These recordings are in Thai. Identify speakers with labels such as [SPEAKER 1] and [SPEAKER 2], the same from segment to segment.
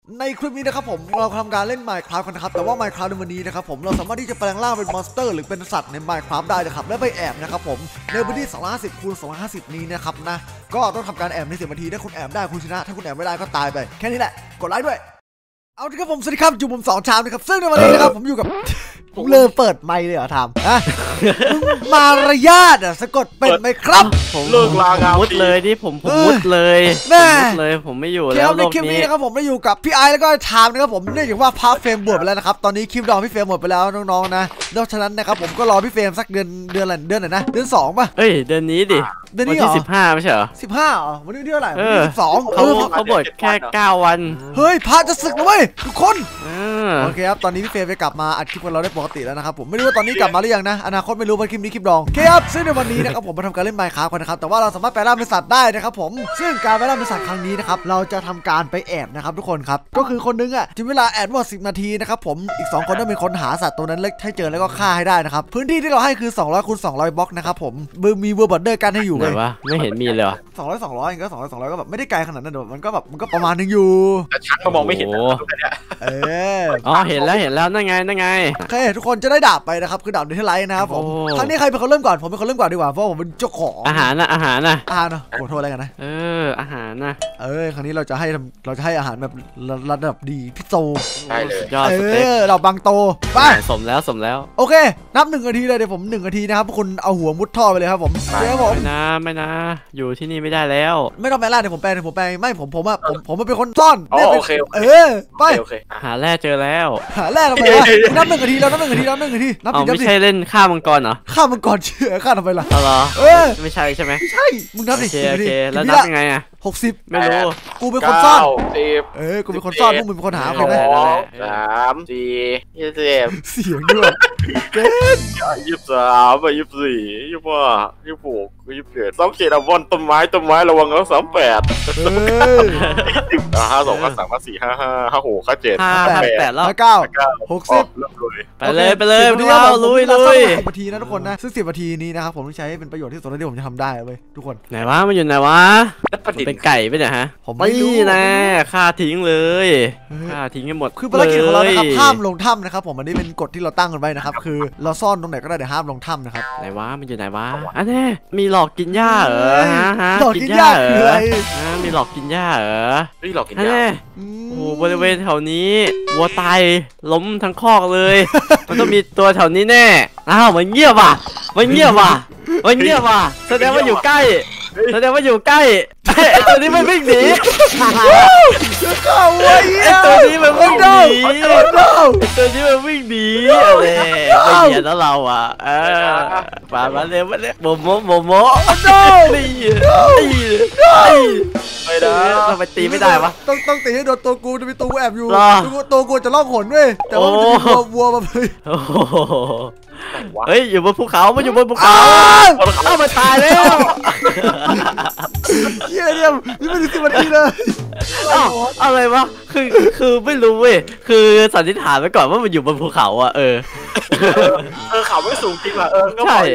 [SPEAKER 1] ในคลิปนี้นะครับผมเราทำการเล่น Minecraft กันนะครับแต่ว่า Minecraft ในวันนี้นะครับผมเราสามารถที่จะแปลงร่างเป็นมอนสเตอร์หรือเป็นสัตว์ใน Minecraft ได้นะครับและไปแอบนะครับผมในพื้นที่250 คูณ 250นี้นะครับนะก็ต้องทำการแอบใน10 นาทีถ้าคุณแอบได้คุณชนะถ้าคุณแอบไม่ได้ก็ตายไปแค่นี้แหละกดไลค์ด้วยเอาละครับผมสวัสดีครับอยู่ผม2 ชามนะครับซึ่งในวันนี้นะครับผมอยู่กับผมเลยเปิดไมค์เลยเหรอทำอะมารยาทสะกดเป็นไหมครับ
[SPEAKER 2] ผมเลิกลางานมุดเลยที่ผมมุดเลยผมไม่อยู่แล้ว
[SPEAKER 1] ในคลิปนี้นะครับผมได้อยู่กับพี่ไอแล้วก็ชามนะครับผมเนื่องจากว่าพาร์ทเฟรมบวชไปแล้วนะครับตอนนี้คลิปดองพี่เฟรมหมดไปแล้วน้องๆนะนอกจากนั้นนะครับผมก็รอพี่เฟรมสักเดือนไหนนะเดือน2ป่ะ
[SPEAKER 2] เฮ้ยเดือนนี้ดิ
[SPEAKER 1] เดือนนี้
[SPEAKER 2] ที่15ไม่ใช่เหรอ
[SPEAKER 1] 15อ๋อวันนี้เท่าไหร่วันที่12
[SPEAKER 2] เขาบวชแค่9 วัน
[SPEAKER 1] เฮ้ยพระจะศึกแล้วเว้ยทุกคนโอเคครับตอนนี้พี่เฟรมไปกลับมาอัดคลิปกับเราได้ปกติแล้วนะครับผมไม่รู้ว่าตอนนี้กลับมาหรือยังนะอนาคตไม่รู้ว่าคลิปนี้คลิปดองโอเคครับซึ่งในวันนี้นะครับผมมาทำการเล่น Minecraft กันนะครับแต่ว่าเราสามารถแปลงร่างเป็นสัตว์ได้นะครับผมซึ่งการแปลงร่างเป็นสัตว์ครั้งนี้นะครับเราจะทำการไปแอบนะครับทุกคนครับก็คือคนนึงจะเวลาแอบหมด10 นาทีนะครับผมอีก2 คนต้องเป็นคนหาสัตว์ตัวนั้นให้เจอแล้วก็ฆ่าให้ได้นะครับพื้นที่ที่เราให้คือ200 คูณ 200 บล็อกนะครับผมมีเวอร์บอร์เดอร์กันให้อยู่
[SPEAKER 2] เลยวะไม่เห็นมีเลย
[SPEAKER 1] 200ก็200ก็แบบไม่ได้ไกลขนาดนั้นแต่มันก็ประมาณนึงอยู่
[SPEAKER 3] ชักก็มองไม่เห็น
[SPEAKER 2] อ๋อเห็นแล้วนั่นไง
[SPEAKER 1] โอเคทุกคนจะได้ดาบไปนะครับคือดาบเดทไลท์นะครับผมครั้งนี้ใครเป็นคนเริ่มก่อนผมเป็นคนเริ่มก่อนดีกว่าเพราะผมเป็นเจ้าของ
[SPEAKER 2] อาหารนะ
[SPEAKER 1] เนาะโหโทษอะไรกันนะ
[SPEAKER 2] อาหารนะ
[SPEAKER 1] ครั้งนี้เราจะให้อาหารแบบระดับดีพี่โต
[SPEAKER 3] ได้เลย
[SPEAKER 2] ยอดสเต็ป
[SPEAKER 1] เราบังโตไป
[SPEAKER 2] สมแล้ว
[SPEAKER 1] โอเคนับ1 นาทีเลยเดี๋ยวผม1 นาทีนะครับคุณเอาหัวมุดท่อไปเลยครับผม
[SPEAKER 2] เดี๋ยวผมไม่นะอยู่ที่นี่ไม่ได้แล้ว
[SPEAKER 1] ไม่ต้องแปลงเดี๋ยวผมแปลงไม่ผมเป็นคนซ่อน
[SPEAKER 3] โอเค
[SPEAKER 1] ไป
[SPEAKER 2] หาแร่เจอแล้ว
[SPEAKER 1] หาแร่ทำไมวะนับ1 นาทีแล้วนับ1 นาทีนับ
[SPEAKER 2] ไม่ใช่เล่นฆ่ามังกรเหรอ
[SPEAKER 1] ฆ่ามังกรเชื่อฆ่าทำไมล่ะ
[SPEAKER 2] เหรอไม่ใช่ใช่ไหม
[SPEAKER 1] ไม่ใช่มึงนับดิ
[SPEAKER 2] โอเคแล้วนับยังไง
[SPEAKER 1] 60
[SPEAKER 2] ไม่รู้
[SPEAKER 1] กูเป็นคนซ่อนกูเป็นคนซ่อนพวกมึงเป็นคนหาโอเคไหม
[SPEAKER 3] 3 4 20
[SPEAKER 1] เสียงด้วย
[SPEAKER 3] เกิน23 24 25 26 27ต้องเขียนบนต้นไม้ระวังแล้ว38 52 53 54 55 56 57
[SPEAKER 2] 58แล้ว
[SPEAKER 1] 59 60
[SPEAKER 2] ไปเลยลุย
[SPEAKER 1] 10 นาทีนะทุกคนนะซึ่ง10 นาทีนี้นะครับผมต้องใช้เป็นประโยชน์ที่สุดที่ผมจะทำได้เว้ยทุกคน
[SPEAKER 2] ไหนวะมันอยู่ไหนวะเป็นไก่ไปเนี่ยฮะ
[SPEAKER 1] ผมไม่รู้
[SPEAKER 2] นะฆ่าทิ้งเลยฆ่าทิ้งให้หมด
[SPEAKER 1] คือภารกิจของเรานะครับห้ามลงถ้ำนะครับผมอันนี้เป็นกฎที่เราตั้งกันไว้นะครับคือเราซ่อนตรงไหนก็ได้แต่ห้ามลงถ้ำนะครับ
[SPEAKER 2] ไหนวะมันอยู่ไหนวะอันนี้มีหลอกกินหญ้าเหรอ
[SPEAKER 1] หลอกกินหญ้าเหรอ
[SPEAKER 2] มีหลอกกินหญ้าเหรอ
[SPEAKER 3] หลอกกินหญ้า
[SPEAKER 2] โอ้บริเวณแถวนี้วัวตายล้มทั้งคอกเลยมันต้องมีตัวแถวนี้แน่มันเงียบว่ะแสดงว่าอยู่ใกล้ไอ้ตัวนี้มันวิ่งหนี
[SPEAKER 1] เข้าไว้
[SPEAKER 2] ไอ้ตัวนี้มันวิ่งหนีอะไรไม่เหี้ยแล้วเรามาเร็วโมโมไม่ได้ทำไมตีไม่ได้วะ
[SPEAKER 1] ต้องตีให้โดนตัวกูจะมีตัวแอบอยู่ตัวกูจะล่องหนเว้ยแต่ว่ามันจะมีวัวมาเลย
[SPEAKER 2] เฮ้ยอยู่บนภูเขามันอยู่บนภูเขามันตายแล้ว
[SPEAKER 1] เยี่ยมนี่ไม่ถึง10 นาทีเลย
[SPEAKER 2] อะไรวะคือไม่รู้เว้ยคือสันนิษฐานไว้ก่อนว่ามันอยู่บนภูเขา
[SPEAKER 3] เขาไม่สูงจริงว่ะ
[SPEAKER 2] ใช่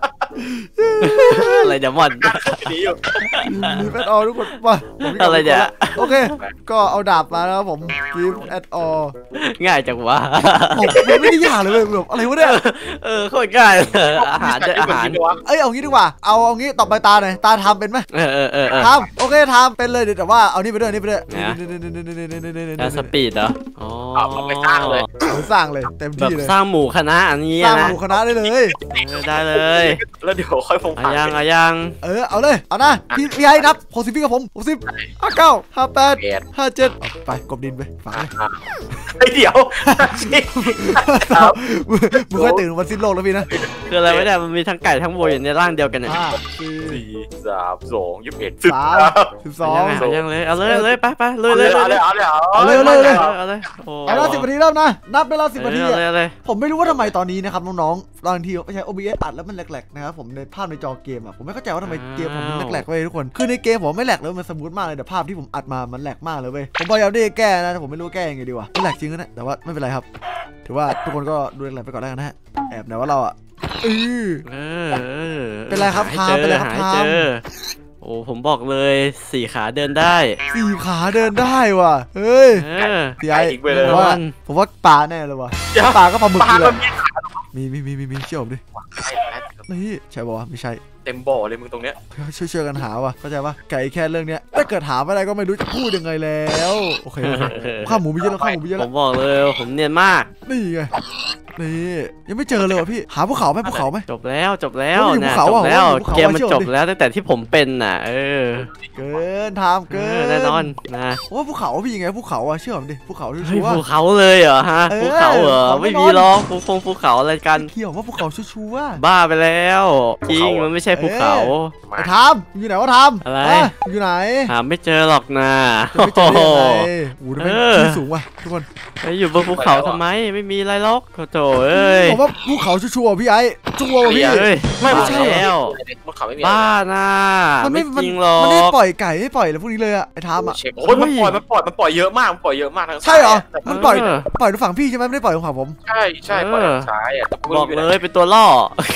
[SPEAKER 2] อะไรเดี๋ยวมัน
[SPEAKER 3] หนีอยู่
[SPEAKER 1] มีแอดออทุกคนมา
[SPEAKER 2] อะไรเนี่ย
[SPEAKER 1] โอเคก็เอาดาบมาแล้วผมกิฟต์แอดออ
[SPEAKER 2] ง่ายจังวะ
[SPEAKER 1] ไม่ได้ยากเลยแบบอะไรวะเนี่ย
[SPEAKER 2] โคตรง่ายอาหาร
[SPEAKER 1] เอางี้ดีกว่าเอางี้ต่อไปตาหน่อยตาทำเป็นไหมทำโอเคทำเป็นเลยแต่ว่าเอานี่ไปด้วย
[SPEAKER 2] สปีดเหรอ
[SPEAKER 3] ไปสร้าง
[SPEAKER 1] เลยเต็มที่เลย
[SPEAKER 2] สร้างหมู่คณะอันนี้
[SPEAKER 1] สร้างหมู่คณะได้เลย
[SPEAKER 3] แล้วเดี๋ยวค่อยพงผ่าน
[SPEAKER 2] ยัง
[SPEAKER 1] เอาเลยเอานะพี่ให้นับ60พี่กับผม60 59 58 57ไปกบดินไปฝัง
[SPEAKER 3] เดี๋ยว
[SPEAKER 1] มึงค่อยตื่นวันสิ้นโลกแล้วพี่นะ
[SPEAKER 2] คืออะไรไม่ได้มันมีทั้งไก่ทั้งวัวอยู่ในร่างเดียวกันเนี่ย
[SPEAKER 3] 4 3 2 21
[SPEAKER 1] 12
[SPEAKER 2] ยังเลยเอาเลยไปเลย
[SPEAKER 1] เอาละ10 นาทีเริ่มนะนับเวลา10 นาทีผมไม่รู้ว่าทำไมตอนนี้นะครับน้องๆบางทีไม่ใช่ OBS อัดแล้วมันแหลกๆนะครับผมในภาพในจอเกมผมไม่เข้าใจว่าทำไมเกมผมมันแหลกๆเว้ยทุกคนคือในเกมผมไม่แหลกเลยมันสมูทมากเลยแต่ภาพที่ผมอัดมามันแหลกมากเลยเว้ยผมพยายามที่จะแก้นะแต่ผมไม่รู้แก้ยังไงดีวะมันแหลกจริงนะแต่ว่าไม่เป็นไรครับถือว่าทุกคนก็ดูแหลกไปก่อนได้กันนะแอบไหนว่าเราเป็นไรครับทามเป็นไรครับทาม
[SPEAKER 2] โอ้ผมบอกเลย4 ขาเดินได้
[SPEAKER 1] 4 ขาเดินได้ว่ะเฮ้ย พี่ไอ้
[SPEAKER 3] อีกไปเลย
[SPEAKER 1] ผมว่าปลาแน่เลยว่ะ
[SPEAKER 3] เดี๋ยว
[SPEAKER 1] ปลาก็ปลาหมึก
[SPEAKER 3] ปลา
[SPEAKER 1] นี่แห
[SPEAKER 3] ก็
[SPEAKER 1] ละ
[SPEAKER 3] มี
[SPEAKER 1] มีเชื่อผมดินี่ใช่ป่าวะไม่ใช่
[SPEAKER 3] เต็มบ่อเลยมึงตรงเนี้ย
[SPEAKER 1] ช่วยกันหาว่ะเข้าใจป่ะไก่แค่เรื่องเนี้ยถ้าเกิดหาไม่ได้ก็ไม่รู้จะพูดยังไงแล้วโอเคข้าวหมูมีเยอะแล้วข้าวหมูมีเยอะ
[SPEAKER 2] ผ
[SPEAKER 1] แล้ว
[SPEAKER 2] มบอกเลยผมเนียนมาก
[SPEAKER 1] นี่ไงนี่ยังไม่เจอเลยว่ะพี่หาภูเขาไหมภูเขาไหม
[SPEAKER 2] จบแล้วจบแล้ว
[SPEAKER 1] โอ้ยอยู่ภู
[SPEAKER 2] นะ
[SPEAKER 1] เขา
[SPEAKER 2] จบแล้ว
[SPEAKER 1] อ่ะอยู่ภูเขา
[SPEAKER 2] เกมมัน
[SPEAKER 1] เชื่อ
[SPEAKER 2] จบ
[SPEAKER 1] ดิ
[SPEAKER 2] แล้วตั้งแต่ที่ผมเป็นน่ะ
[SPEAKER 1] เกินทำเกิน
[SPEAKER 2] แน่นอนนะ
[SPEAKER 1] ว่าภูเขาพี่ยังไงภูเขาอ่ะเชื่อผมดิภูเขา
[SPEAKER 2] เฮ้ย
[SPEAKER 1] ชัวร์
[SPEAKER 2] ภูเขาเลยเหรอฮะ
[SPEAKER 1] เออ
[SPEAKER 2] ภูเขาเหรอ
[SPEAKER 1] เขาไม่
[SPEAKER 2] ไม่มี
[SPEAKER 1] นอน
[SPEAKER 2] หรอกภูเขาอะไรกัน
[SPEAKER 1] เที่ยวว่าภูเขาชัวร์
[SPEAKER 2] บ้าไปแล้วจริงมันไม่ใช่ภูเขา
[SPEAKER 1] ไอ้ทำอยู่ไหนวะทำ
[SPEAKER 2] อะไร
[SPEAKER 1] อยู่ไหน
[SPEAKER 2] หาไม่เจอหรอกนะ
[SPEAKER 1] จะไม่เจอได้ยังไงโอ้โหทำไมที่สูงว่ะทุกคน
[SPEAKER 2] ไปอยู่บนภูเขาทำไมไม่มีอะไรหรอกโถเอ้ย
[SPEAKER 1] ผมว่าภูเขาชัวร์ๆพี่ไอ้ชัวร์ว่ะพี่
[SPEAKER 2] เอ้ย
[SPEAKER 1] ไม่ใช่
[SPEAKER 2] แล้ว
[SPEAKER 3] มันเขาไม่มี
[SPEAKER 2] บ้านะ
[SPEAKER 1] มัน
[SPEAKER 2] ไม่จริงหรอ
[SPEAKER 1] มันไม่ได้
[SPEAKER 2] ก
[SPEAKER 1] ปล่อยไก่ไม่ปล่อยอะไรพวกนี้เลยอะไอ้ทามอะ
[SPEAKER 3] เช็คโอ้ยมันปล่อยเยอะมากมันปล่อยเยอะมากทั้ง
[SPEAKER 1] ใช่เหรอ
[SPEAKER 3] แต่
[SPEAKER 1] มันปล่อยตรงฝั่งพี่ใช่ไหมไม่ได้ปล่อยตรงฝั่งผม
[SPEAKER 3] ใช่ปล่อยทางซ้ายอ่ะ
[SPEAKER 2] บอกเลยเป็นตัวล่อ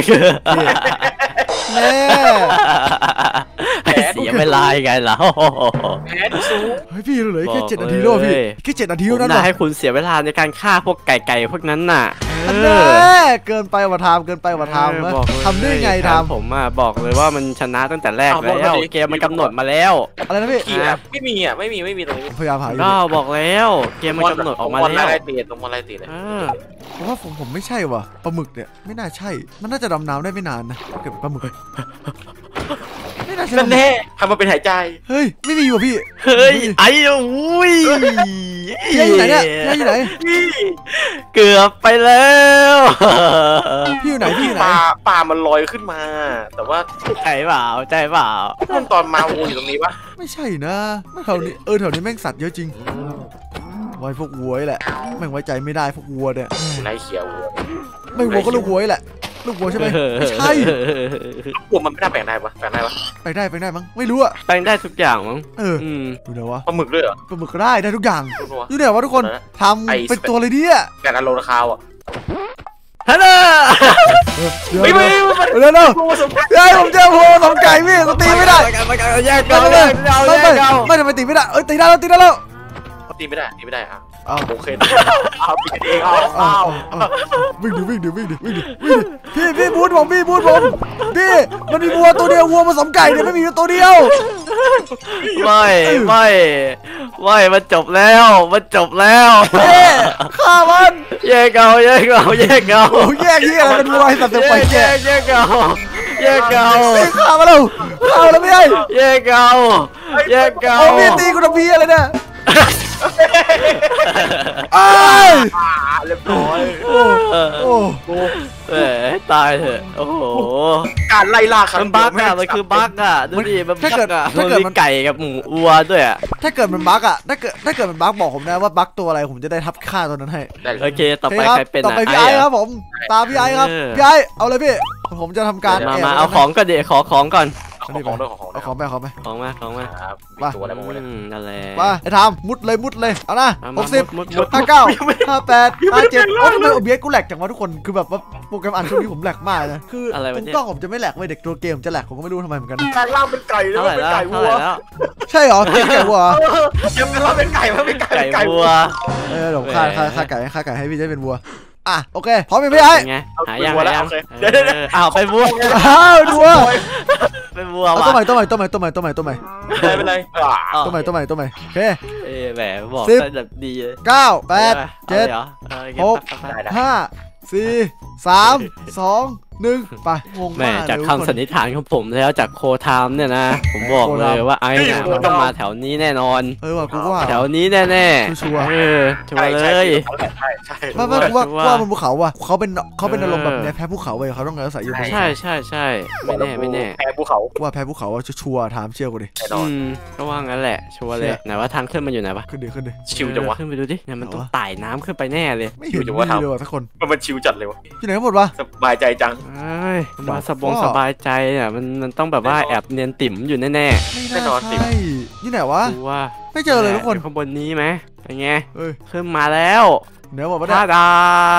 [SPEAKER 1] แน่
[SPEAKER 2] ให้เสียเวลาไงล่ะ
[SPEAKER 3] แพ้สูง
[SPEAKER 1] เฮ้ยพี่เหลือแค่7 นาทีแล้วอะพี่แค่7 นาที
[SPEAKER 2] ผม
[SPEAKER 1] เท่านั้น
[SPEAKER 2] น่า
[SPEAKER 1] เหรอ
[SPEAKER 2] ให้คุณเสียเวลาในการฆ่าพวกไก่พวกนั้นน่ะ
[SPEAKER 1] อันแน่เกินไปว่ะทามเกินไปว่ะทามนะ
[SPEAKER 2] บอกเลย
[SPEAKER 1] ทำได้ไงทาม
[SPEAKER 2] ผมอ่ะบอกเลยว่ามันชนะตั้งแต่แรกแล้วเกมมันกำหนดมาแล้ว
[SPEAKER 1] อะไรนะพี่
[SPEAKER 3] ขี่อ่ะไม่มีอ่ะไม่มีตรงนี้
[SPEAKER 1] พยายามหาอยู่
[SPEAKER 2] ก็บอกแล้วเกมมันกำหนดออกมาแล้ว
[SPEAKER 3] ตรงมอลไลตีเลย
[SPEAKER 1] ผมว่าผมไม่ใช่ว่ะปลาหมึกเนี่ยไม่น่าใช่มันน่าจะดำน้ำได้ไม่นานนะถ้าเกิดปลาหมึกไม่น่าใช่
[SPEAKER 3] นั่นแน่ทำมาเป็นหายใจ
[SPEAKER 1] เฮ้ยไม่มีว่ะพี่
[SPEAKER 2] เฮ้ยไอ้อุ้ย
[SPEAKER 1] พี่อยู่ไหนเนี่ยพี่อยู่ไหน
[SPEAKER 2] เกือบไปแล้ว
[SPEAKER 1] พี่อยู่ไหนพี่อยู่ไหน
[SPEAKER 3] ปลามันลอยขึ้นมา แต่ว่า
[SPEAKER 2] ใจเปล่าใจเปล่า
[SPEAKER 3] ตอนมาวูอยู่ตรงนี้ปะ
[SPEAKER 1] ไม่ใช่นะแถวนี้แถวนี้แม่งสัตว์เยอะจริงไว้พวกวัวแหละแม่งไว้ใจไม่ได้พวกวัวเนี่ย
[SPEAKER 3] ไรเขียว
[SPEAKER 1] ไม่วัวก็ลูกวัวแหละลูกวัวใช่ไหมไม่ใช่
[SPEAKER 3] กลัวมันไม่น่าแปลงได้ปะแปลงได้ปะ
[SPEAKER 1] ไปได้มั้งไม่รู้อะ
[SPEAKER 2] แปลงได้ทุกอย่างมั้ง
[SPEAKER 1] ดูนะวะ
[SPEAKER 3] ปลาหมึกด้วยเหรอ
[SPEAKER 1] ปลาหมึกก็ได้ทุกอย่าง
[SPEAKER 3] คุณวะ
[SPEAKER 1] อยู่ไหนวะทุกคนทำเป็นตัวเลยเนี่ย
[SPEAKER 3] แกนอารมณ์คาวอ่ะ
[SPEAKER 2] ฮัลโหล
[SPEAKER 1] เดี๋ยว
[SPEAKER 3] ไม่
[SPEAKER 1] เดี๋ยว
[SPEAKER 3] กูสม
[SPEAKER 1] เฮ้ยผมเจอโพสองไก่พี่ตีไม่ได้
[SPEAKER 2] แยก
[SPEAKER 1] ไม่
[SPEAKER 2] กัน
[SPEAKER 1] ไม่
[SPEAKER 2] แยกกัน
[SPEAKER 1] ไม่ทำไมตีไม่ได้ตีได้แล้วตีได้แล้ว
[SPEAKER 3] ตีไม่ได้อ่ะ
[SPEAKER 1] อ้าว
[SPEAKER 3] โอเคเอาปีกันเองเอา
[SPEAKER 1] วิ่งดิพี่บูทผมพี่มันมีวัวตัวเดียววัวผสมไก่เนี่ยไม่มีตัวเดียว
[SPEAKER 2] ไม่มันจบแล้ว
[SPEAKER 1] ฆ่ามัน
[SPEAKER 2] แยกเอา
[SPEAKER 1] โอ้แยกที่อะไรเป็นวัวให้สัตว์ไปแยก
[SPEAKER 2] แยกเอา
[SPEAKER 1] ฆ่ามาแล้วไม่ใช่
[SPEAKER 2] แยกเอา
[SPEAKER 1] โอ้พี่ตีกูทำพี่อะไรเนี่ย
[SPEAKER 3] เรียบร้อย
[SPEAKER 1] โอ้
[SPEAKER 2] ตายเถอะโอ้โห
[SPEAKER 3] การไล่ล่าครั้ง
[SPEAKER 2] มันบั๊กอะมันคือบั๊กอะดูดิมันบั๊กอะมันมีไก่กับหมูวัวด้วยอะ
[SPEAKER 1] ถ้าเกิดมันบั๊กอะถ้าเกิดมันบั๊กบอกผมนะว่าบั๊กตัวอะไรผมจะได้ทับฆ่าตัวนั้นให้
[SPEAKER 2] โอเคต่อไปใครเป็น
[SPEAKER 1] ต่อไปพี่ไอ้ครับผมตามพี่ไอ้ครับพี่ไอ้เอาเลยพี่ผมจะทำการ
[SPEAKER 2] มาเอาของก่อนเดี๋ยวขอของก่อน
[SPEAKER 3] ของด้วยของ
[SPEAKER 1] เอาของไป
[SPEAKER 2] ของมา
[SPEAKER 3] ครับตัวอะไรบ้างวะเนี่ย
[SPEAKER 2] นั่นแหละ
[SPEAKER 1] มาไอ้ทำมุดเลยเอานะ 60
[SPEAKER 2] มุด
[SPEAKER 1] 59 58 57โอ้ทำไม OBS กูแหลกจังวะทุกคนคือแบบว่าโปรแกรมอัดช่วงนี้ผมแหลกมากนะคือมุมกล้องผมจะไม่แหลกเว้ยเด็กตัวเกมจะแหลกผมก็ไม่รู้ทำไมเหมือนกัน
[SPEAKER 3] การล่าเป็นไก่แล้ว
[SPEAKER 2] เท่าไหร่
[SPEAKER 3] เป็น
[SPEAKER 2] แล้ว
[SPEAKER 3] ไก่วัว
[SPEAKER 1] ใช่เหรอพี่ไก่วัว
[SPEAKER 3] ยังเป็นล่าเป็นไก่มันเป็นไก่
[SPEAKER 2] ไก่วัว
[SPEAKER 1] เดี๋ยวฆ่าไก่ให้พี่ได้เป็นวัวอ่ะโอเคพร้อมไหมพี่ไอ้
[SPEAKER 2] ไงหายัง
[SPEAKER 3] เดี๋ยว
[SPEAKER 2] อ้าวไปวัว
[SPEAKER 1] อ้าวดูวัว
[SPEAKER 2] ไปวัว
[SPEAKER 1] ตัวใหม่
[SPEAKER 3] ไม่เป็นไร
[SPEAKER 1] ตัวใหม่โอเค
[SPEAKER 2] แหมบอกได้แบบดีเลย
[SPEAKER 1] 9 8 7 6 5 4 3 2 1ไปงง
[SPEAKER 2] แม่
[SPEAKER 1] มาก
[SPEAKER 2] จากคำสันนิษฐานของผมแล้วจากโคไทม์เนี่ยนะผมบอกเลยว่าไอ้เนี่ยมันต้องมาแถวนี้แน่นอน
[SPEAKER 1] ว่ะกูว่า
[SPEAKER 2] แถวนี้แน่ๆ
[SPEAKER 1] ชัวร์
[SPEAKER 2] ชัวร์เลย
[SPEAKER 3] ใช่
[SPEAKER 1] ไม่กูว่ามันภูเขาว่ะเขาเป็นอารมณ์แบบเนี้ยแพ้ภูเขาไปเขาต้องอาศัยอยู่บน
[SPEAKER 2] ใช่ไม่แน่
[SPEAKER 3] แพ้ภูเขา
[SPEAKER 1] ว่าแพ้ภูเขาว่าชัวร์ถามเชื่อกูดิ
[SPEAKER 3] แน่นอน
[SPEAKER 2] ก็ว่างั้นแหละชัวร์เลยไหนว่าทางขึ้นมันอยู่ไหนปะ
[SPEAKER 1] ขึ้นดิ
[SPEAKER 3] ชิวจังวะ
[SPEAKER 2] ขึ้นไปดูดิเนี่ยมันต้องไต่น้ำขึ้นไปแน่เลย
[SPEAKER 1] ไม่เห็น
[SPEAKER 3] อยู่
[SPEAKER 1] มี
[SPEAKER 3] ว่าทำ
[SPEAKER 1] เลยว่ะทุกคน
[SPEAKER 3] มันชิวจัดเลยวะ
[SPEAKER 1] ที่ไหนกันหมดวะ
[SPEAKER 3] สบายใจจัง
[SPEAKER 2] มาสบายใจอ่ะมันต้องแบบว่าแอบเนียนติ๋มอยู่แน่
[SPEAKER 1] ไม่น่าใช่ที่ไหนวะ
[SPEAKER 2] ๆดูว่า
[SPEAKER 1] ไม่เจอเลยทุกคน
[SPEAKER 2] ข้างบนนี้ไหมเป็นไง
[SPEAKER 1] เอ้ย
[SPEAKER 2] ขึ้นมาแล้ว
[SPEAKER 1] เดี๋ยวบอกว่า
[SPEAKER 2] ท่าดา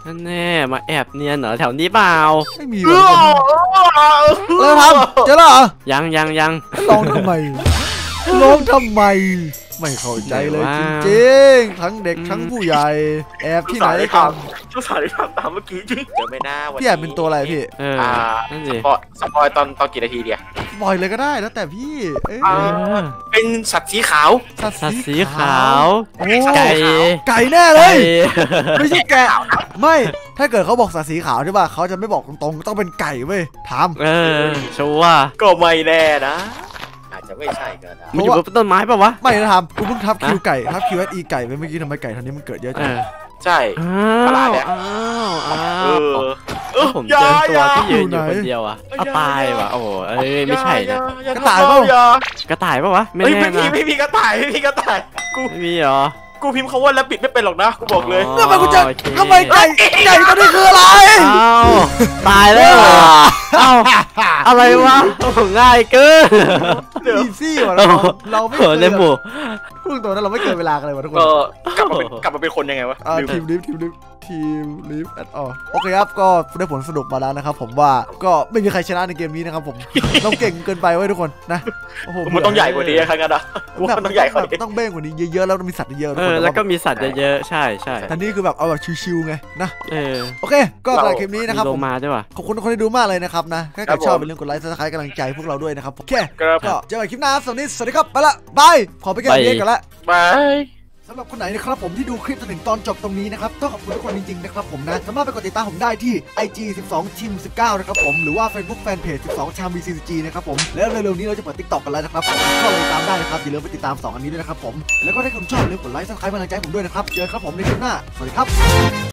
[SPEAKER 2] นั่นแน่มาแอบเนียนเหรอแถวนี้เปล่า
[SPEAKER 1] ไม่มีเลยแล้วทำเจอแล้วเหรอ
[SPEAKER 2] ยัง
[SPEAKER 1] ร้องทำไมร้องทำไมไม่เข้าใจเลยจริงๆทั้งเด็กทั้งผู้ใหญ่แอบที่ไหนกัน
[SPEAKER 3] ชุดสารีภาพตามเมื่อกี้จริงเจอไม่น่าวัน
[SPEAKER 1] พี่แอบเป็นตัวอะไรพี่
[SPEAKER 2] นั่นสิ
[SPEAKER 3] สปอยตอนกี่นาทีเดียว
[SPEAKER 1] บอยเลยก็ได้แล้วแต่พี่
[SPEAKER 3] เป็นสัตว์สีขาว
[SPEAKER 1] สัตว์
[SPEAKER 2] สัตว์สีขาว
[SPEAKER 1] โอ้
[SPEAKER 2] ไก่
[SPEAKER 1] ไก่แน่เลย ไม่ใช่แกะไม่ถ้าเกิดเขาบอกสัตว์สีขาวใช่ป่ะเขาจะไม่บอกตรงๆต้องเป็นไก่เว้ยถาม
[SPEAKER 2] ชัวร์
[SPEAKER 3] ก็ไม่แน่นะ อาจจะไม่ใช่ก็ได้
[SPEAKER 2] มันอยู่บนต้นไม้ป่าวะ
[SPEAKER 1] ไม่นะทำกูเพิ่งทับคิวไก่ทับคิวSEไก่ไปเมื่อกี้ทำไมไก่ทันนี้มันเกิดเยอะจัง
[SPEAKER 3] ใช่
[SPEAKER 2] อ้าว ผมเจอตัวที่ยืนอยู่คนเดียวอ่ะตายว่ะโอ้ไม่ใช่นะ
[SPEAKER 1] กระต่ายเปล่าก
[SPEAKER 2] ระต่ายป่าวะไม่
[SPEAKER 3] ไม่
[SPEAKER 2] แน่นะ
[SPEAKER 3] ไม่มีกระต่ายไม่มีกระต่ายกู
[SPEAKER 2] ไม่มีเหรอ
[SPEAKER 3] กูพิมพ์เขาว่าแล้วปิดไม่เป็นหรอกนะกูบอกเลย
[SPEAKER 1] ทำไมกูจะทำไมไก่ตัวนี้คืออะไร
[SPEAKER 2] อ้าวตายแล้วเหรออ้าวอะไรวะง่ายเกิน
[SPEAKER 1] อีซี่ว่ะเราไม่
[SPEAKER 2] เขินเลยหมู
[SPEAKER 1] พูดตรงนั้นเราไม่เกินเวลากันเลยวะทุกคน
[SPEAKER 3] กลับมาเป็นคนยังไงวะ
[SPEAKER 1] ทีมลิฟแอดออโอเคครับก็ได้ผลสรุปมาแล้วนะครับผมว่าก็ไม่มีใครชนะในเกมนี้นะครับผมเราเก่งเกินไปไว้ทุกคนนะโอ้โห
[SPEAKER 3] มันต้องใหญ่กว่านี้ครับงั้นนะมันต้องใหญ่กว่านี้
[SPEAKER 1] ต้องเบ้งกว่านี้เยอะๆแล้วมีสัตว์เยอะๆ
[SPEAKER 2] แล้วก็มีสัตว์เยอะๆใช่
[SPEAKER 1] แต่นี่คือแบบเอาแบบชิวๆไงนะ โอเคก็สำหรับคลิปนี้นะครับ
[SPEAKER 2] โล
[SPEAKER 1] ผม
[SPEAKER 2] มาด้วยว่ะ
[SPEAKER 1] ขอบคุณทุกคนที่ดูมากเลยนะครับนะถ้าเกิดชอบเป็นเรื่องกดไลค์ซับสไครต์กำลังใจพวกเราด้วยนะครับโอเคก็เจอกันคลิปหน้าสวัสดีครับไปละบายขอไปแก้เกมกันละ
[SPEAKER 3] บาย
[SPEAKER 1] สำหรับคนไหนนะครับผมที่ดูคลิปจนถึงตอนจบตรงนี้นะครับต้องขอบคุณทุกคนจริงๆนะครับผมนะสามารถไปกดติดตามผมได้ที่ IG 12 Team 19นะครับผมหรือว่า Facebook Fanpage 12 Cham BCG นะครับผมแล้วเร็วๆนี้เราจะเปิด TikTok กันแล้วนะครับผมก็ไปตามได้นะครับอย่าลืมไปติดตาม2อันนี้ด้วยนะครับผมแล้วก็ถ้าคุณชอบอย่าลืมกดไลค์ซับสไครต์กำลังใจผมด้วยนะครับเจอกันครับผมในคลิปหน้าสวัสดีครับ